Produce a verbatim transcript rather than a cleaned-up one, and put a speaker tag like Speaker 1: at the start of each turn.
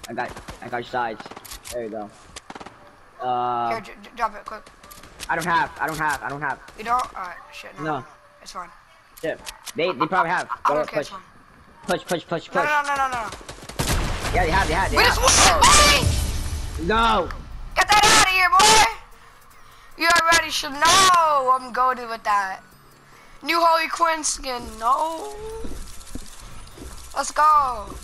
Speaker 1: I got, I got sides. There you go. Uh,
Speaker 2: Here, drop it quick.
Speaker 1: I don't have, I don't have, I don't have.
Speaker 2: You don't? Alright, shit, no,
Speaker 1: No.
Speaker 2: no. It's fine.
Speaker 1: Shit. They, they probably have.
Speaker 2: I
Speaker 1: Go
Speaker 2: don't
Speaker 1: up,
Speaker 2: care,
Speaker 1: push.
Speaker 2: it's fine.
Speaker 1: Push, push, push, push.
Speaker 2: No, no, no, no, no, no.
Speaker 1: Yeah, they have, they have, they
Speaker 2: We
Speaker 1: have.
Speaker 2: just won, boy!
Speaker 1: No.
Speaker 2: Get that out of here, boy! You already should know I'm goated with that. New Harley Quinn skin, no. Let's go.